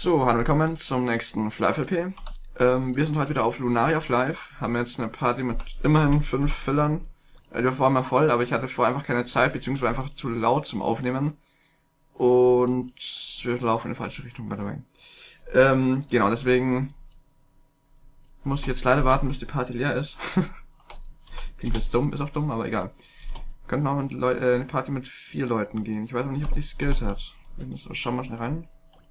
So, hallo, willkommen zum nächsten Fly-FLP. Wir sind heute wieder auf Lunaria Live, haben jetzt eine Party mit immerhin 5 Fillern. Die war vorher mal voll, aber ich hatte vorher einfach keine Zeit, beziehungsweise einfach zu laut zum Aufnehmen. Und wir laufen in die falsche Richtung, by the way. Genau, deswegen muss ich jetzt leider warten, bis die Party leer ist. Klingt jetzt dumm, ist auch dumm, aber egal. Wir könnten auch eine Party mit 4 Leuten gehen. Ich weiß aber nicht, ob die Skills hat. Schauen wir mal schnell rein.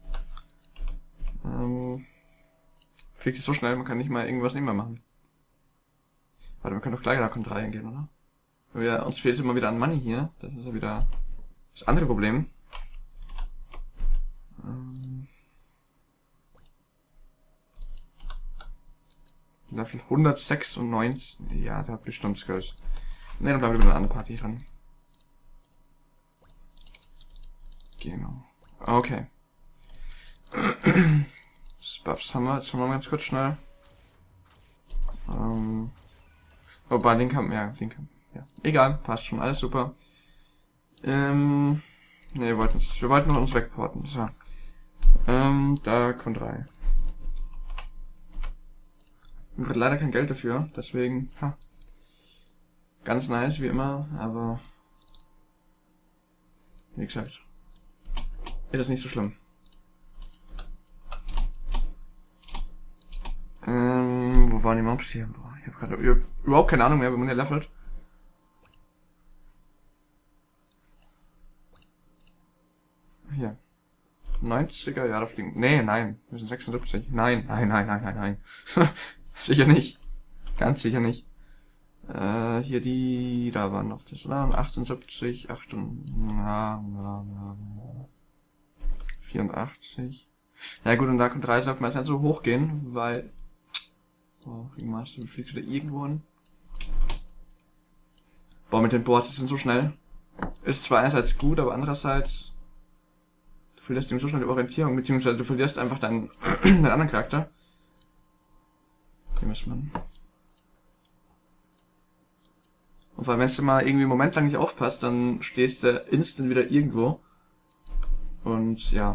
Fliegt sich so schnell, man kann nicht mal irgendwas nebenbei machen. Warte, wir können doch gleich nach Con 3 gehen, oder? Uns fehlt immer wieder an Money hier. Das ist ja wieder das andere Problem. Level 196. Ja, der hat bestimmt Skills. Ne, dann bleiben wir mit einer anderen Party dran. Genau. Okay. Buffs haben wir jetzt schon mal ganz kurz schnell. Wobei, Link haben, ja. Egal, passt schon, alles super. Ne, wir wollten uns wegporten, so. Da kommt 3. Ich habe leider kein Geld dafür, deswegen, ganz nice, wie immer, aber, wie gesagt, ist das nicht so schlimm. Wo waren die Mobs hier? Boah, ich habe gerade überhaupt keine Ahnung mehr, wie man hier levelt. Hier. 90er, ja, da fliegen. Nee, nein. Wir sind 76. Nein. Sicher nicht. Ganz sicher nicht. Hier da waren noch das waren 78, 84. Ja gut, und da kommt 3 sollte man jetzt nicht so hoch gehen, weil... Oh, Ringmaster, fliegt wieder irgendwo hin. Boah, mit den Boards, die sind so schnell. Ist zwar einerseits gut, aber andererseits... Du verlierst ihm so schnell die Orientierung, beziehungsweise du verlierst einfach deinen anderen Charakter. Hier muss man... Und weil wenn du mal irgendwie einen Moment lang nicht aufpasst, dann stehst du instant wieder irgendwo. Und ja,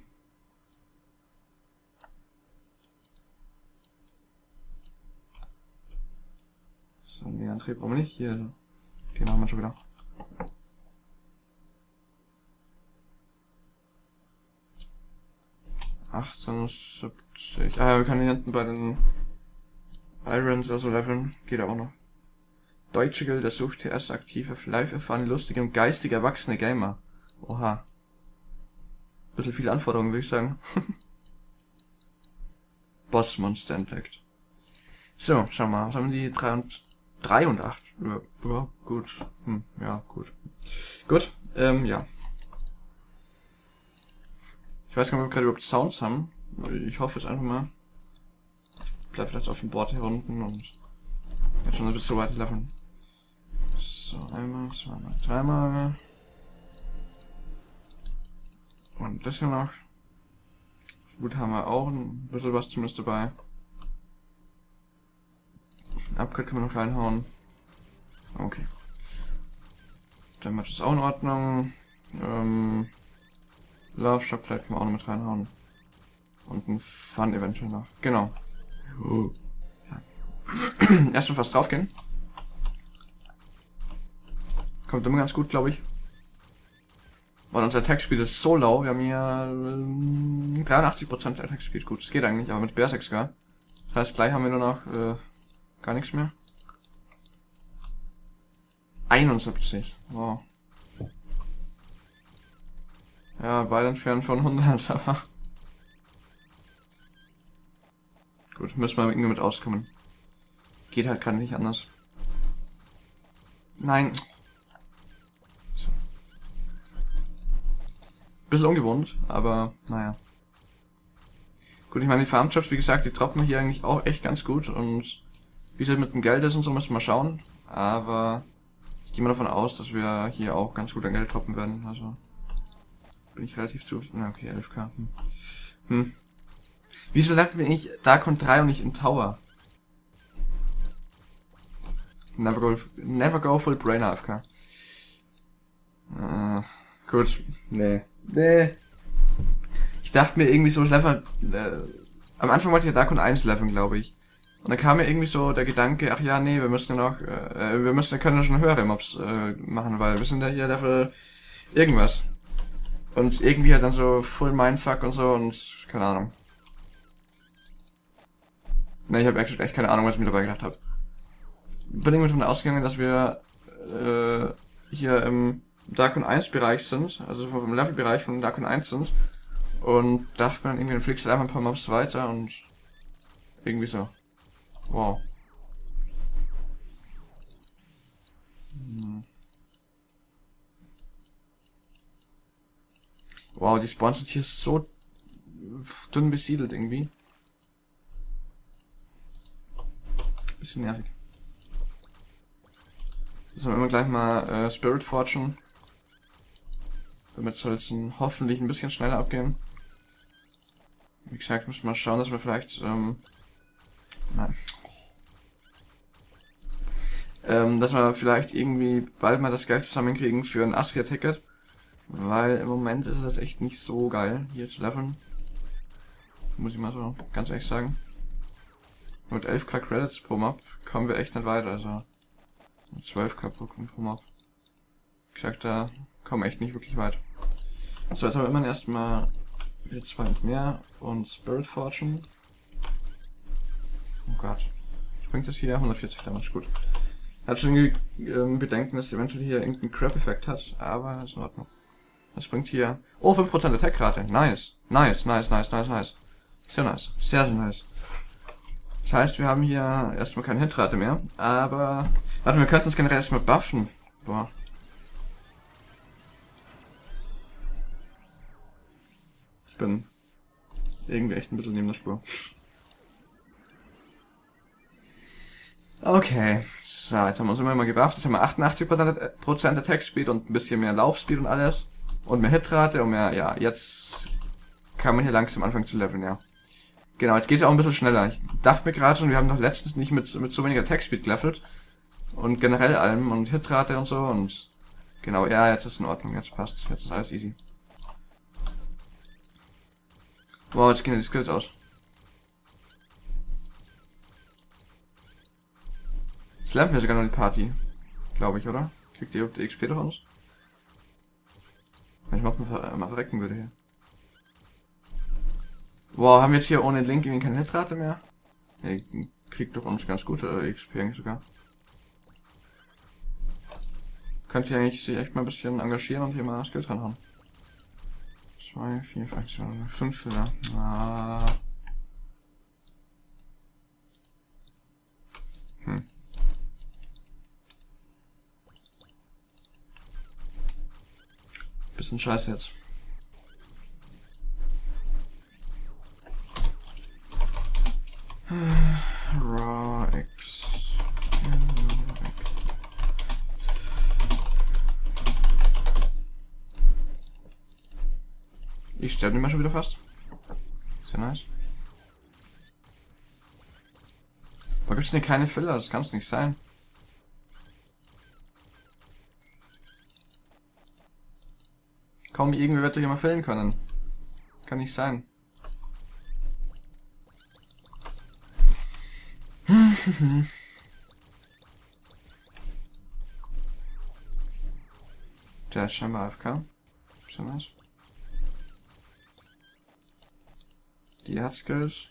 So, nee, Antrieb brauchen wir nicht. Hier. Okay, machen wir schon wieder. Ah ja, wir können hier hinten bei den Irons also leveln. Geht auch noch. Deutsche Gilde sucht erst aktive, live erfahrene, lustige und geistig erwachsene Gamer. Oha. Bisschen viele Anforderungen, würde ich sagen. Bossmonster entdeckt. So, schau mal. Was haben die 3 und 8? Ja, gut. Ja, gut. Gut, ja. Ich weiß gar nicht, ob wir gerade überhaupt Sounds haben. Ich hoffe es einfach mal. Ich bleib vielleicht auf dem Board hier unten und jetzt schon ein bisschen so weit leveln. So, einmal, zweimal, dreimal. Und das hier noch. Gut, haben wir auch ein bisschen was zumindest dabei. Upgrade können wir noch reinhauen. Okay. Damage ist auch in Ordnung. Love Shock vielleicht können wir auch noch mit reinhauen. Und ein Fun eventuell noch. Genau. Ja. Erstmal fast drauf gehen. Kommt immer ganz gut, glaube ich. Weil unser Attack Speed ist so low. Wir haben hier 83% Attack Speed. Gut, es geht eigentlich, aber mit Berserk sogar. Das heißt, gleich haben wir nur noch gar nichts mehr. 71. Wow. Ja, weit entfernt von 100, aber... Gut, müssen wir irgendwie mit auskommen. Geht halt gerade nicht anders. Nein. So. Bisschen ungewohnt, aber naja. Gut, ich meine, die Farmjobs, wie gesagt, die droppen wir hier eigentlich auch echt ganz gut. Und wie es halt mit dem Geld ist und so, müssen wir mal schauen. Aber ich gehe mal davon aus, dass wir hier auch ganz gut an Geld droppen werden. Also bin ich relativ zu... Na okay, 11k. Wieso leveln bin ich da Con 3 und nicht im Tower? Never go full brain AFK. Gut. Nee. Ich dachte mir irgendwie so, ich level, am Anfang wollte ich ja Darkon 1 leveln, glaube ich. Und dann kam mir irgendwie so der Gedanke, ach ja, nee, wir müssen ja noch, können ja schon höhere Mobs machen, weil wir sind ja hier Level irgendwas. Und irgendwie halt dann so Full Mindfuck und so und keine Ahnung. Ne, ich habe echt keine Ahnung, was ich mir dabei gedacht habe. Bin irgendwie davon ausgegangen, dass wir hier im Darkon 1 Bereich sind, also vom Levelbereich von Darkon 1 sind. Und dachte mir dann irgendwie, dann fliegst du einfach ein paar Mobs weiter und irgendwie so. Wow. Wow, die Spawns sind hier so dünn besiedelt irgendwie. Bisschen nervig. Jetzt haben wir immer gleich mal Spirit Fortune. Damit soll es hoffentlich ein bisschen schneller abgehen. Wie gesagt, müssen wir mal schauen, dass wir vielleicht, nein. Dass wir vielleicht irgendwie bald mal das Geld zusammenkriegen für ein Astria-Ticket. Weil im Moment ist es echt nicht so geil, hier zu leveln. Muss ich mal so ganz ehrlich sagen. Mit 11k Credits pro Mob kommen wir echt nicht weiter, also mit 12k pro Mob. Wie gesagt, da kommen wir echt nicht wirklich weit. So, jetzt haben wir immerhin erstmal wieder 2 und mehr und Spirit Fortune. Oh Gott. Ich bringe das hier 140 damals, gut. Hat schon irgendwie Bedenken, dass es eventuell hier irgendeinen Crap-Effekt hat, aber ist in Ordnung. Das bringt hier... Oh, 5% Attack-Rate. Nice. Nice, nice, nice, nice, nice. Sehr nice. Sehr, sehr nice. Das heißt, wir haben hier erstmal keine Hitrate mehr, aber... Warte, wir könnten uns generell erstmal buffen. Boah. Ich bin irgendwie echt ein bisschen neben der Spur. Okay, so, jetzt haben wir uns immer mal gebufft. Jetzt haben wir 88% Attack Speed und ein bisschen mehr Laufspeed und alles. Und mehr Hitrate und mehr, ja, jetzt kann man hier langsam anfangen zu leveln, ja. Genau, jetzt geht es ja auch ein bisschen schneller. Ich dachte mir gerade schon, wir haben noch letztens nicht mit so weniger Attack Speed gelevelt. Und generell allem und Hitrate und so und... Genau, ja, jetzt ist in Ordnung, jetzt passt. Jetzt ist alles easy. Wow, jetzt gehen ja die Skills aus. Jetzt lernen wir sogar noch die Party. Glaube ich, oder? Kriegt ihr die XP durch uns? Wenn ich mal verrecken würde hier. Wow, haben wir jetzt hier ohne Link irgendwie keine Hitrate mehr? Ja, kriegt doch uns ganz gute XP eigentlich sogar. Könnt ihr eigentlich sich echt mal ein bisschen engagieren und hier mal Skills dran haben. 2, 4, 5, 2, 5 Filler. Ah. Bisschen scheiße jetzt. Raw X. Ich sterbe immer schon wieder fast. Sehr nice. Aber gibt's denn keine Filler? Das kann's nicht sein. Kaum irgendwer wird doch hier mal fällen können. Kann nicht sein. Der ist scheinbar AFK. Sehr nice. Die hat Skills.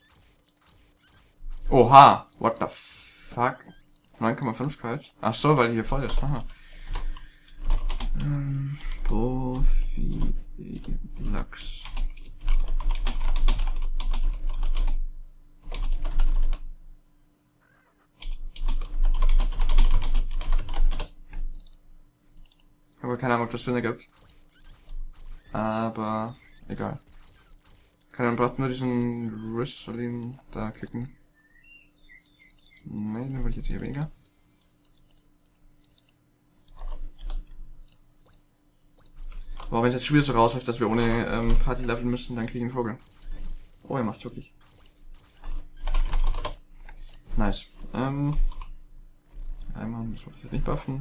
Oha! What the fuck? 9,5 kalt. Ach so, weil die hier voll ist. Aha. Prophylax. Ich habe keine Ahnung, ob das Sinn ergibt. Aber egal. Man braucht nur diesen Rissolin da klicken. Nein, dann will ich jetzt hier weniger. Boah, wenn es jetzt schon wieder so rausläuft, dass wir ohne Party leveln müssen, dann kriegen wir einen Vogel. Oh, er macht's wirklich. Nice. Einmal, das wollte ich jetzt nicht buffen.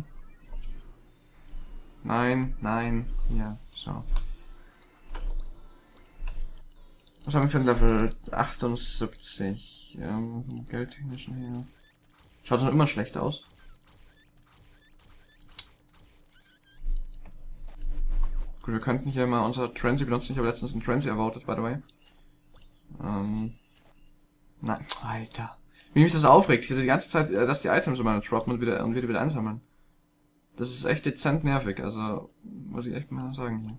Nein, nein, ja, so. Was haben wir für ein Level? 78. Geldtechnischen her. Schaut noch immer schlecht aus. Gut, wir könnten hier mal unser Trancy benutzen. Ich habe letztens einen Trancy erwartet, by the way. Nein, Alter. Wie mich das aufregt, hier die ganze Zeit, dass die Items immer droppen und wieder einsammeln. Das ist echt dezent nervig, also muss ich echt mal sagen hier.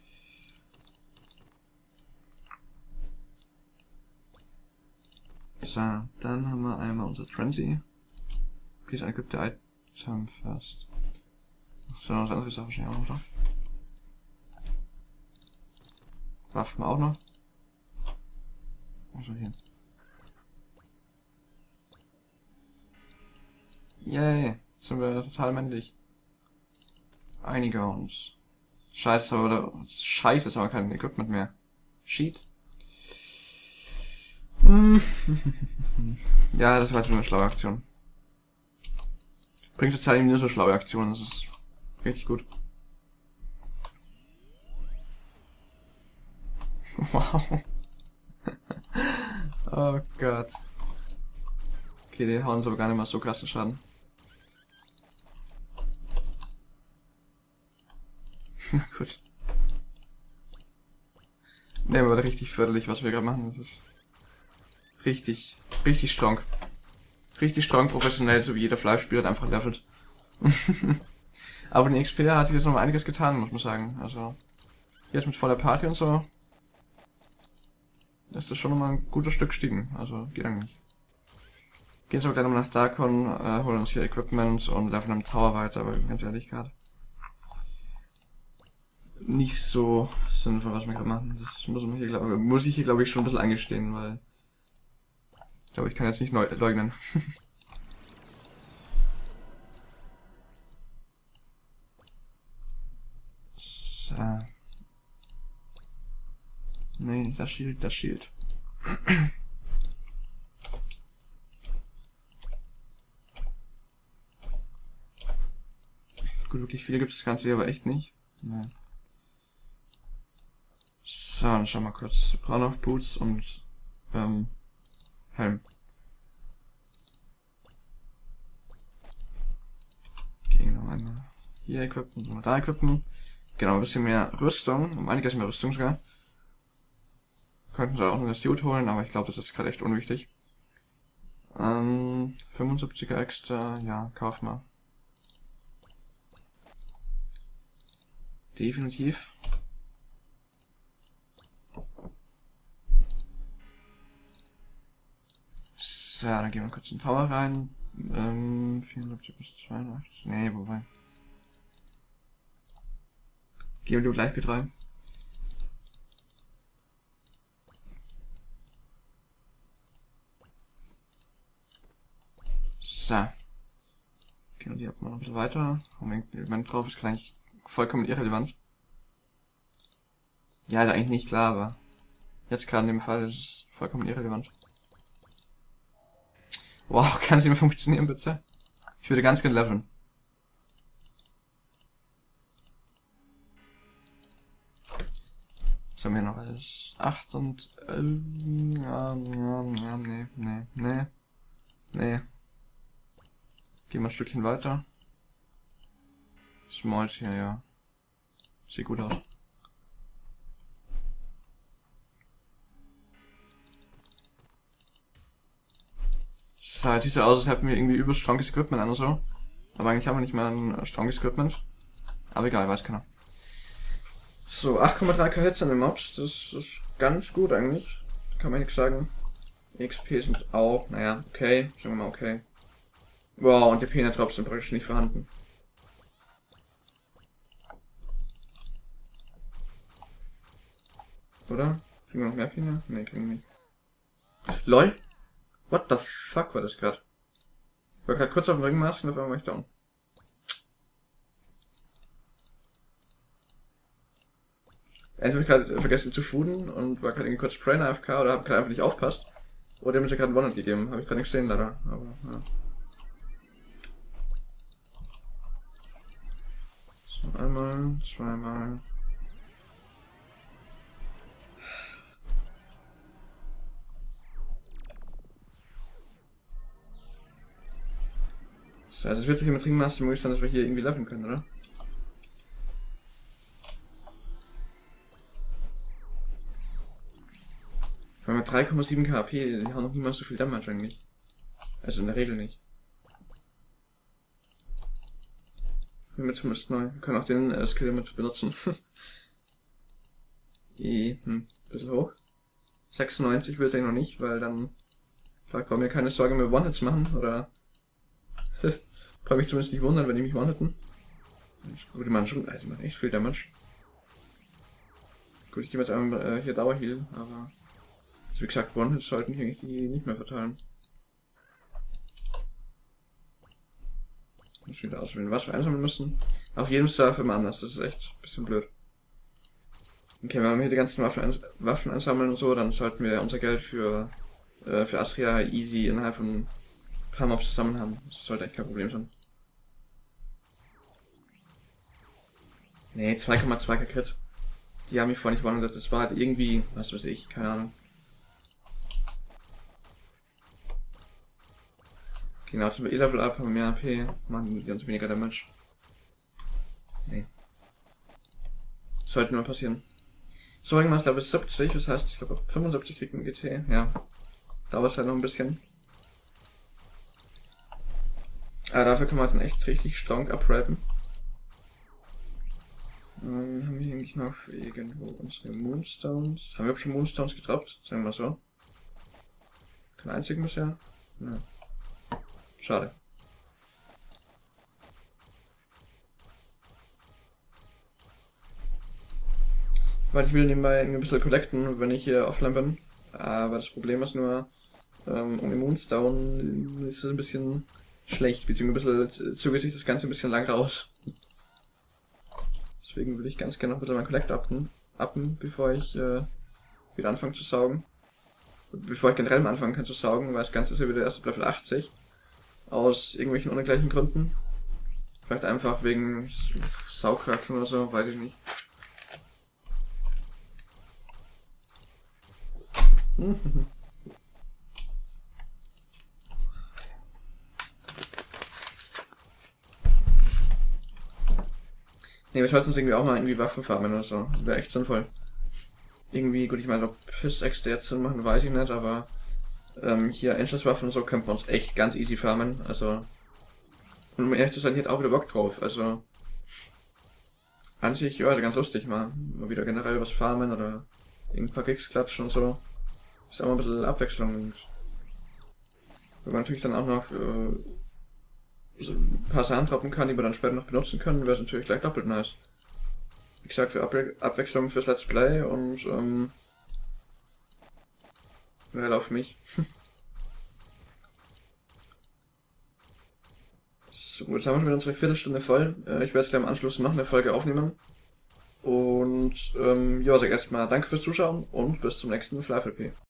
So, dann haben wir einmal unser Trancy. Please equip the item first. So, noch was anderes Sache wahrscheinlich auch noch da. Waffen auch noch. Also hier. Yay, sind wir total männlich. Einige uns. Scheiße, ist aber kein Equipment mehr. Sheet. Ja, das war jetzt nur eine schlaue Aktion. Bringt total nur so schlaue Aktionen, das ist richtig gut. Wow. Oh Gott. Okay, die hauen uns aber gar nicht mal so krassen Schaden. Na gut. Ne, aber richtig förderlich, was wir gerade machen. Das ist richtig strong. Richtig strong, professionell, so wie jeder Fleischspieler hat einfach levelt. Aber den XP hat sich jetzt noch mal einiges getan, muss man sagen. Also, jetzt mit voller Party und so, ist das schon noch mal ein gutes Stück gestiegen. Also, geht eigentlich. Gehen jetzt aber gleich nochmal nach Darkon, holen uns hier Equipment und leveln am Tower weiter, aber ganz ehrlich gerade. Nicht so sinnvoll, was wir gerade machen. Das muss ich hier, glaube ich, schon ein bisschen eingestehen, weil ich glaube, ich kann jetzt nicht leugnen. So. Nee, nicht das Shield, das Shield. Gut, wirklich viele gibt es das Ganze hier aber echt nicht. Nee. So, dann schauen wir mal kurz. Wir brauchen noch Boots und Helm. Gehen noch einmal hier equippen und da equippen. Genau, ein bisschen mehr Rüstung, um einiges mehr Rüstung sogar. Könnten wir auch noch das Suit holen, aber ich glaube, das ist gerade echt unwichtig. 75er extra, ja, kauf mal. Definitiv. So, dann gehen wir kurz in Power rein. 74 bis 82. Nee, wobei. Gehen wir gleich B3. So. Gehen wir die ab mal noch ein bisschen weiter. Moment, Element drauf ist eigentlich vollkommen irrelevant. Ja, ist eigentlich nicht klar, aber jetzt gerade in dem Fall ist es vollkommen irrelevant. Wow, kann es nicht mehr funktionieren, bitte? Ich würde ganz gerne leveln. Was haben wir noch alles? 8 und nee. Gehen wir ein Stückchen weiter. Smalt hier, ja. Sieht gut aus. So, jetzt sieht so aus, als hätten wir irgendwie übel stronges Equipment an oder so. Aber eigentlich haben wir nicht mal ein stronges Equipment. Aber egal, weiß keiner. So, 8,3k Hits an den Mobs, das ist ganz gut eigentlich. Kann man nichts sagen. XP sind auch, naja, okay. Sagen wir mal okay. Wow, und die Penetraps sind praktisch nicht vorhanden. Oder? Kriegen wir noch mehr Pina? Ne, kriegen wir nicht. LOL? What the fuck war das gerade? Ich war gerade kurz auf dem Ringmask und auf einmal war ich down. Entweder habe ich gerade vergessen zu fooden und war gerade irgendwie kurz Brain AFK oder habe gerade einfach nicht aufpasst. Oder mir gerade einen One-Hit gegeben. Habe ich gerade nicht gesehen leider. Aber, ja. So, einmal, zweimal. So, also es wird sich mit Ringmaster möglich sein, dass wir hier irgendwie leveln können, oder? Wir haben 3,7 KP, die haben noch niemals so viel Damage eigentlich. Also in der Regel nicht. Wir zumindest neu. Wir können auch den Skill mit benutzen. Bisschen hoch. 96 will es eigentlich noch nicht, weil dann brauche mir keine Sorge mehr One-Hits machen, oder brauche mich zumindest nicht wundern, wenn die mich one-hitten. Gut, die machen schon, die machen echt viel Damage. Gut, ich gebe jetzt einmal hier Dauerheal, aber also wie gesagt, One-Hits sollten hier eigentlich die nicht mehr verteilen. Muss wieder auswählen, was wir einsammeln müssen. Auf jedem Server immer anders, das ist echt ein bisschen blöd. Okay, wenn wir hier die ganzen Waffen einsammeln und so, dann sollten wir unser Geld für Astria easy innerhalb von ein paar Mobs zusammen haben. Das sollte echt kein Problem sein. Nee, 2,2 Crit. Die haben mich vorhin nicht gewonnen, das war halt irgendwie, was weiß ich, keine Ahnung. Genau, zum E-Level up, haben mehr AP, machen ganz weniger Damage. Nee. Sollte nur passieren. So, Ringmaster Level 70, das heißt, ich glaube 75 kriegt ein GT, ja. Dauert halt noch ein bisschen. Aber dafür kann man dann echt richtig strong uprappen. Haben wir eigentlich noch irgendwo unsere Moonstones? Haben wir schon Moonstones gedroppt? Sagen wir mal so. Kein einzigen bisher? Ja. Schade. Weil ich will nebenbei ein bisschen collecten, wenn ich hier offline bin. Aber das Problem ist nur, um den Moonstone ist es ein bisschen schlecht, beziehungsweise zögert sich das Ganze ein bisschen lang raus. Deswegen will ich ganz gerne noch ein bisschen mein Collect uppen, bevor ich wieder anfange zu saugen. Bevor ich generell mal anfangen kann zu saugen, weil das Ganze ist ja wieder erst ab Level 80. Aus irgendwelchen unergleichen Gründen. Vielleicht einfach wegen Saugkraxen oder so, weiß ich nicht. Ne, wir sollten uns irgendwie auch mal irgendwie Waffen farmen oder so. Wäre echt sinnvoll. Irgendwie, gut, ich meine, ob Piss-Äxte jetzt Sinn machen, weiß ich nicht, aber hier Anschlusswaffen und so können wir uns echt ganz easy farmen. Also, und um ehrlich zu sein, ich hätte auch wieder Bock drauf. Also, an sich, ja, ganz lustig mal wieder generell was farmen oder ein paar Gigs klatschen und so. Ist auch mal ein bisschen Abwechslung. Und wenn man natürlich dann auch noch so ein paar Sachen droppen kann, die wir dann später noch benutzen können, wäre es natürlich gleich doppelt nice. Wie gesagt, für Abwechslung fürs Let's Play und wäre auf mich. So, jetzt haben wir schon wieder unsere Viertelstunde voll. Ich werde jetzt gleich im Anschluss noch eine Folge aufnehmen. Und ja, sag erstmal danke fürs Zuschauen und bis zum nächsten FlyFLP.